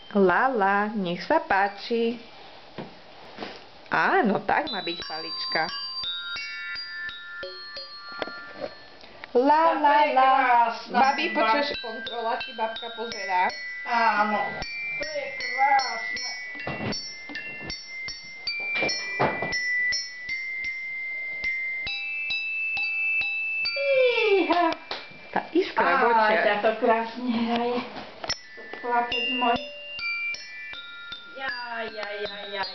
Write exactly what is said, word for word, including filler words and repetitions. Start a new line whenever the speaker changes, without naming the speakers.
Lala, nech sa páči. Áno, tak má byť palička. La, la, la. Babi, počuješ kontrola, či babka pozerá?
Áno, to je krásne. Íha.
Tá iskra v očiach.
Á, táto krásne hraje. Chlapec môj. Ja, ja, ja, ja.